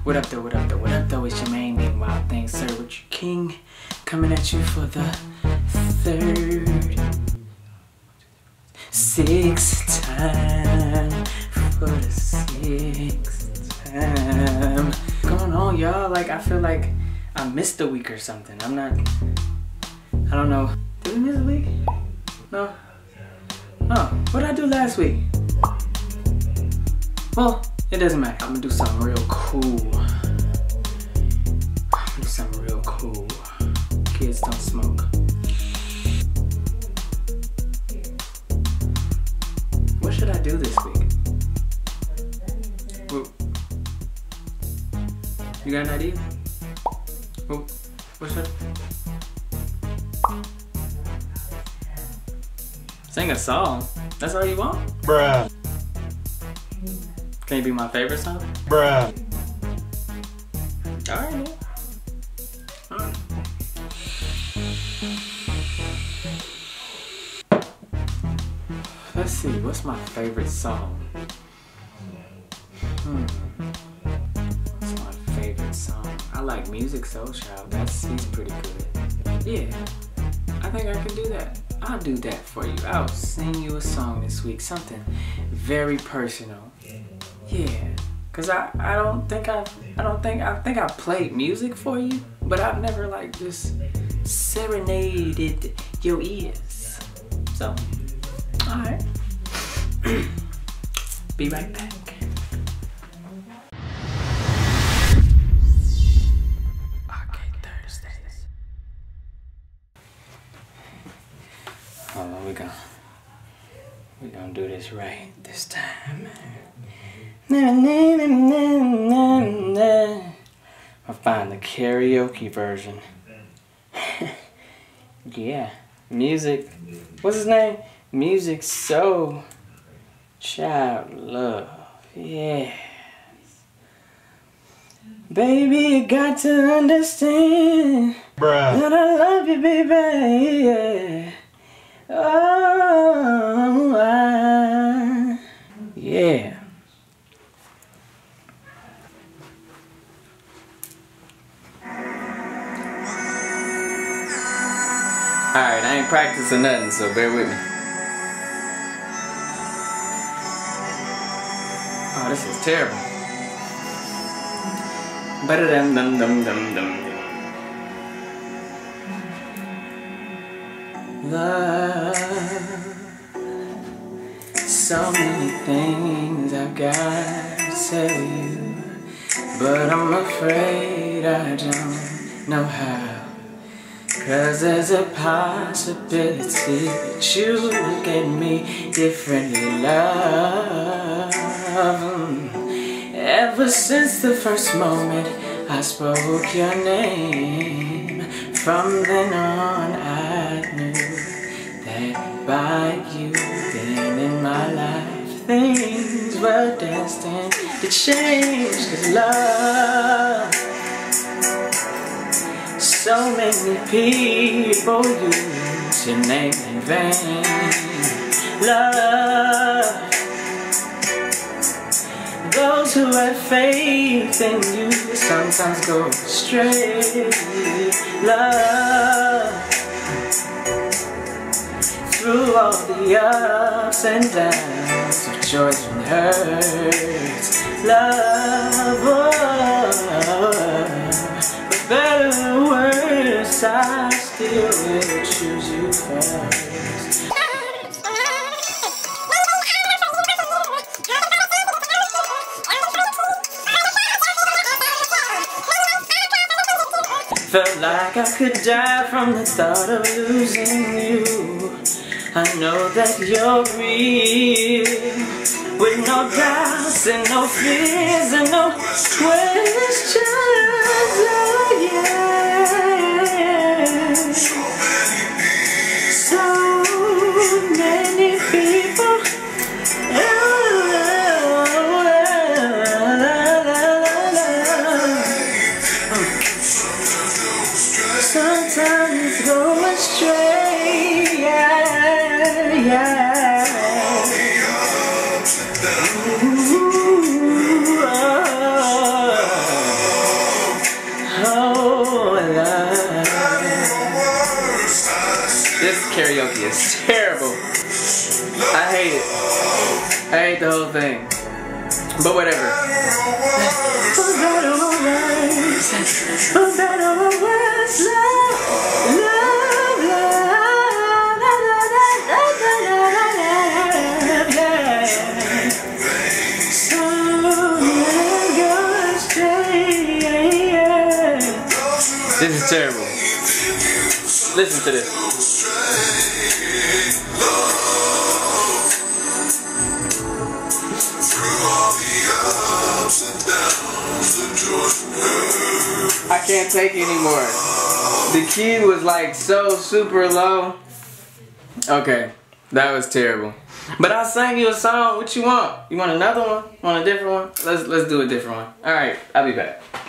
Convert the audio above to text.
What up though, what up though, what up though? It's your main name, Wild Things, sir, with your king. Coming at you for the third, sixth time. For the sixth time. What's going on, y'all? Like, I feel like I missed a week or something. I don't know. Did we miss a week? No? Oh, what did I do last week? Well, it doesn't matter. I'm gonna do something real cool. Kids don't smoke. What should I do this week? You got an idea? What's that? Sing a song? That's all you want? Bruh. Can it be my favorite song? Bruh. Alright, man. Alright. Let's see, what's my favorite song? What's my favorite song? I like Music Soul Child. He's pretty good. Yeah, I think I can do that. I'll do that for you. I'll sing you a song this week, something very personal. Yeah, cause I think I've played music for you, but I've never like just serenaded your ears. So, all right, be right back. Thursdays. Hold on, we're gonna do this right this time. I'll find the karaoke version. Yeah, music. What's his name? Music Soul Child Love. Yes. Baby, you got to understand. Bruh. That I love you, baby. Yeah. Oh, yeah. Alright, I ain't practicing nothing, so bear with me. Oh, this is terrible. Better than dum. Love, so many things I've got to tell you, but I'm afraid I don't know how. 'Cause there's a possibility that you look at me differently, love. Ever since the first moment I spoke your name, from then on I knew that by you being in my life, things were destined to change. 'Cause love, so many people use your name in vain. Love, those who have faith in you sometimes go astray. Love, through all the ups and downs of joys and hurts. Love, for better or worse, I still will choose you first. Felt like I could die from the thought of losing you. I know that you're real, with no doubts and no fears and no questions. Yeah. So many people. Sometimes go astray, yeah. Ooh, oh. is terrible. I hate it. I hate the whole thing. But whatever. This is terrible. Listen to this. I can't take it anymore. The key was like so super low. Okay, that was terrible. But I sang you a song. What you want? You want another one? Want a different one? Let's do a different one. All right, I'll be back.